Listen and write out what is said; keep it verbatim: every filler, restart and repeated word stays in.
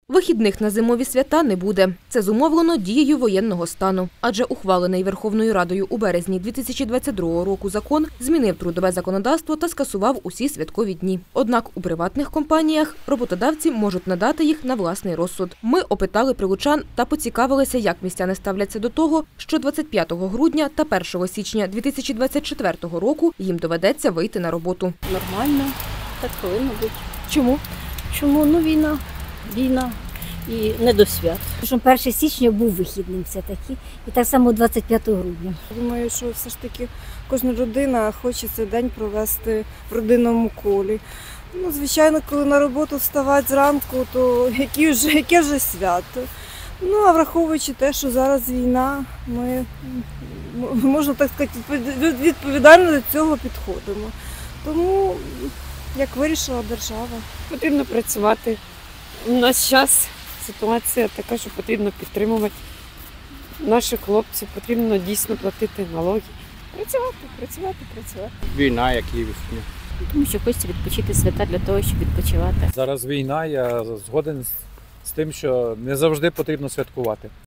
Вихідних на зимові свята не буде. Це зумовлено дією воєнного стану. Адже ухвалений Верховною Радою у березні дві тисячі двадцять другого року закон змінив трудове законодавство та скасував усі святкові дні. Однак у приватних компаніях роботодавці можуть надати їх на власний розсуд. Ми опитали прилучан та поцікавилися, як містяни ставляться до того, що двадцять п'ятого грудня та першого січня дві тисячі двадцять четвертого року їм доведеться вийти на роботу. Нормально, так повинно бути. Чому? Чому? Ну, війна, війна і не до свят. Що перше січня був вихідним все-таки, і так само двадцять п'ятого грудня. Думаю, що все ж таки кожна людина хоче цей день провести в родинному колі. Ну, звичайно, коли на роботу вставати зранку, то які вже, яке вже свято. Ну, а враховуючи те, що зараз війна, ми, можна так сказати, відповідально до цього підходимо. Тому, як вирішила держава. Потрібно працювати. У нас час, ситуація така, що потрібно підтримувати наших хлопців, потрібно дійсно платити налоги. Працювати, працювати, працювати. Війна, як і весні. Тому що хочеться відпочити свята для того, щоб відпочивати. Зараз війна, я згоден з тим, що не завжди потрібно святкувати.